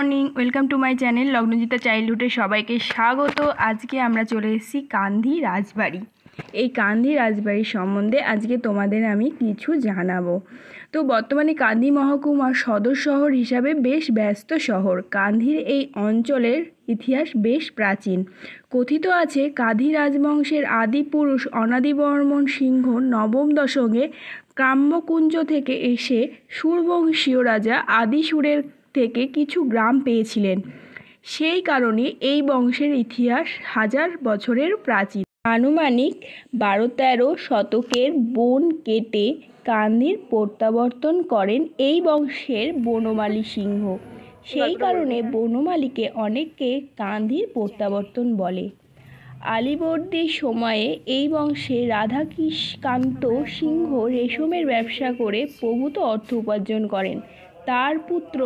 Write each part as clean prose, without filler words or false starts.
Morning, welcome to my channel Lagnajita চাইল্ডহুডে সবাইকে স্বাগত। আজকে আমরা চলে এসেছি কান্ধি রাজবাড়ি। এই কান্ধি রাজবাড়ির সম্বন্ধে আজকে তোমাদের আমি কিছু জানাবো। তো বর্তমানে কান্ধি মহকুমার সদর শহর হিসাবে বেশ ব্যস্ত শহর। কান্ধির এই অঞ্চলের ইতিহাস বেশ প্রাচীন। কথিত আছে কান্ধি রাজবংশের আদি পুরুষ অনাদিবর্মন সিংহ নবম দশকে কাম্যকুঞ্জ থেকে এসে সুরবংশীয় রাজা আদিসুরের থেকে কিছু গ্রাম পেয়েছিলেন। সেই কারণে এই বংশের ইতিহাস হাজার বছরের প্রাচীন। আনুমানিক 12-13 শতকের বন কেটে কান্ধির প্রত্যাবর্তন করেন এই বংশের বনমালী সিংহ। সেই কারণে বনমালীকে অনেকে কান্ধির প্রত্যাবর্তন বলে। আলীবর্দীর সময়ে এই বংশে রাধাকান্ত সিংহ রেশমের ব্যবসা করে প্রভূত অর্থ উপার্জন করেন। তার পুত্র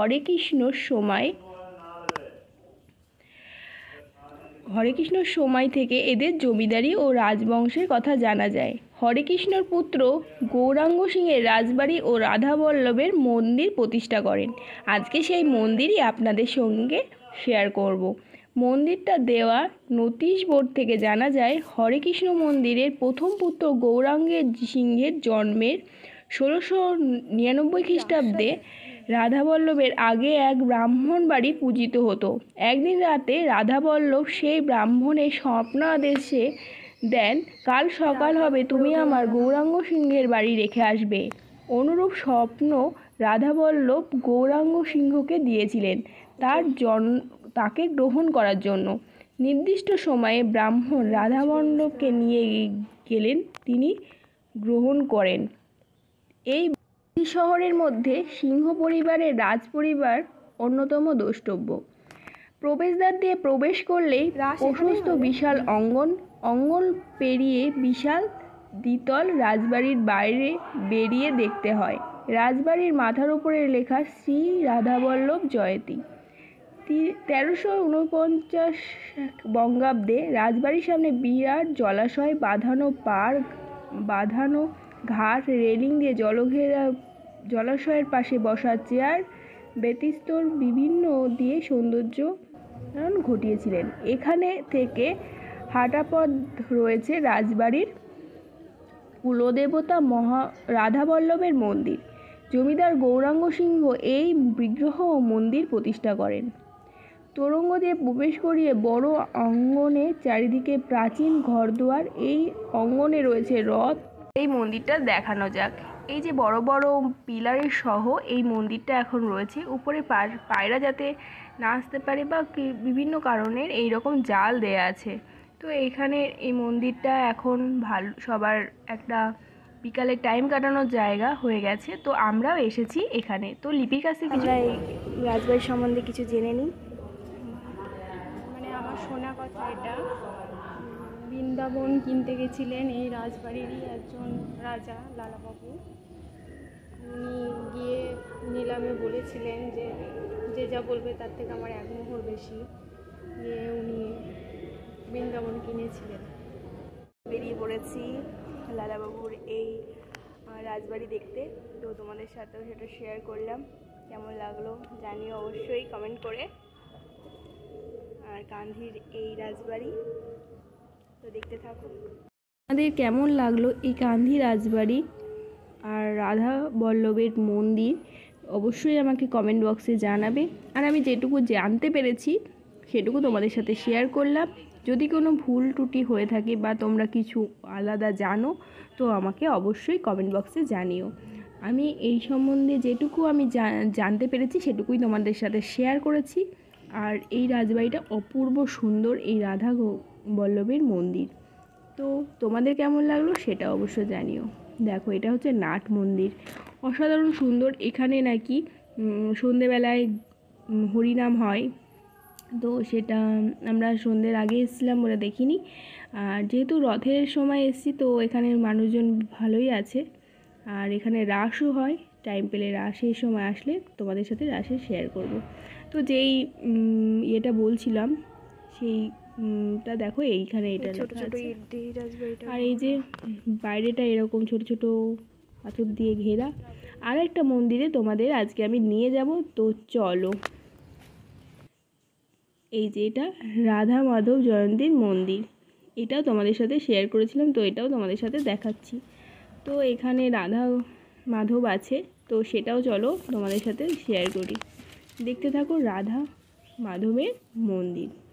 হরেকৃষ্ণর সময় থেকে এদের জমিদারি ও রাজবংশের কথা জানা যায়। হরেকৃষ্ণর পুত্র গৌরাঙ্গ সিংহের রাজবাড়ি ও রাধাবল্লভের মন্দির প্রতিষ্ঠা করেন। আজকে সেই মন্দিরই আপনাদের সঙ্গে শেয়ার করব। মন্দিরটা দেওয়া নোটিশ বোর্ড থেকে জানা যায় হরেকৃষ্ণ মন্দিরের প্রথম পুত্র গৌরাঙ্গ সিংহের জন্মের 1699 খ্রিস্টাব্দে রাধাবল্লভের আগে এক ব্রাহ্মণ বাড়ি পূজিত হতো। একদিন রাতে রাধাবল্লভ সেই ব্রাহ্মণের স্বপ্নাদেশে দেন, কাল সকাল হবে তুমি আমার গৌরাঙ্গ সিংহের বাড়ি রেখে আসবে। অনুরূপ স্বপ্ন রাধাবল্লভ গৌরাঙ্গ সিংহকে দিয়েছিলেন তাকে গ্রহণ করার জন্য। নির্দিষ্ট সময়ে ব্রাহ্মণ রাধাবল্লভকে নিয়ে গেলেন, তিনি গ্রহণ করেন। এই শহরের মধ্যে সিংহ পরিবারের রাজপরিবার অন্যতম দ্রষ্টব্য। প্রবেশদ্বার দিয়ে প্রবেশ করলেই প্রশস্ত বিশাল অঙ্গন পেরিয়ে বিশাল দ্বিতল রাজবাড়ির বাইরে বেরিয়ে দেখতে হয়। রাজবাড়ির মাথার উপরে লেখা শ্রী রাধাবল্লভ জয়তী। 1349 বঙ্গাব্দে রাজবাড়ির সামনে বিরাট জলাশয়, বাঁধানো ঘাট, রেলিং দিয়ে জলঘেরা, জলাশয়ের পাশে বসার চেয়ার ব্যতীত বিভিন্ন দিয়ে সৌন্দর্য ঘটিয়েছিলেন। এখানে থেকে হাঁটাপথ রয়েছে রাজবাড়ির কুলদেবতা রাধাবল্লভের মন্দির। জমিদার গৌরাঙ্গ সিংহ এই বিগ্রহ ও মন্দির প্রতিষ্ঠা করেন। তোরঙ্গ দিয়ে প্রবেশ করিয়ে বড় অঙ্গনে চারিদিকে প্রাচীন ঘরদুয়ার, এই অঙ্গনে রয়েছে রথ। এই মন্দিরটা দেখানো যাক। এই যে বড় বড় পিলারের সহ এই মন্দিরটা এখন রয়েছে। উপরে পায়রা যাতে না আসতে পারে বা বিভিন্ন কারণের এই রকম জাল দেয়া আছে। তো এখানে এই মন্দিরটা এখন ভালো, সবার একটা বিকালের টাইম কাটানোর জায়গা হয়ে গেছে। তো আমরাও এসেছি এখানে। তো লিপির কাছে কিছু এই রাজবাড়ির সম্বন্ধে কিছু জেনে নিই। মানে আমার শোনা কথা, এটা বৃন্দাবন কিনতে গেছিলেন এই রাজবাড়িরই একজন রাজা লালাবাবু। উনি গিয়ে নিলামে বলেছিলেন যে যে যা বলবে তার থেকে আমার 1 মোহর বেশি, গিয়ে উনি বৃন্দাবন কিনেছিলেন। বেরিয়ে পড়েছি লালাবাবুর এই রাজবাড়ি দেখতে। তো তোমাদের সাথেও সেটা শেয়ার করলাম। কেমন লাগলো জানিও অবশ্যই কমেন্ট করে। আর কান্ধির এই রাজবাড়ি তো দেখতে থাকো। আমাদের কেমন লাগলো এই কান্ধি রাজবাড়ি আর রাধা বল্লভের মন্দির অবশ্যই আমাকে কমেন্ট বক্সে জানাবে। আর আমি যেটুকু জানতে পেরেছি সেটুকু তোমাদের সাথে শেয়ার করলাম। যদি কোনো ভুল ত্রুটি হয়ে থাকে বা তোমরা কিছু আলাদা জানো তো আমাকে অবশ্যই কমেন্ট বক্সে জানিও। আমি এই সম্বন্ধে যেটুকু আমি জানতে পেরেছি সেটুকুই তোমাদের সাথে শেয়ার করেছি। আর এই রাজবাড়িটা অপূর্ব সুন্দর, এই রাধা বল্লভের মন্দির। তো তোমাদের কেমন লাগলো সেটা অবশ্যই জানিও। দেখো, এটা হচ্ছে নাট মন্দির, অসাধারণ সুন্দর। এখানে নাকি সন্ধেবেলায় হরিনাম হয়। তো সেটা আমরা সন্ধ্যের আগে এসেছিলাম বলে দেখিনি। আর যেহেতু রথের সময় এসেছি তো এখানে মানুষজন ভালোই আছে। আর এখানে রাসও হয়, টাইম পেলে রাসের সময় আসলে তোমাদের সাথে রাসে শেয়ার করব। তো যেই ইয়েটা বলছিলাম সেইটা দেখো, এইখানে এটা ছোটো ছোটো ইট দিয়ে রাজবাড়িটা। আর এই যে বাইরেটা এরকম ছোট ছোট পাথর দিয়ে ঘেরা। আর একটা মন্দিরে তোমাদের আজকে আমি নিয়ে যাব, তো চলো। এই যে এটা রাধা মাধব জয়ন্তীর মন্দির, এটাও তোমাদের সাথে শেয়ার করেছিলাম, তো এটাও তোমাদের সাথে দেখাচ্ছি। তো এখানে রাধা মাধব আছে, তো সেটাও চলো তোমাদের সাথে শেয়ার করি। দেখতে থাকো রাধা মাধবের মন্দির।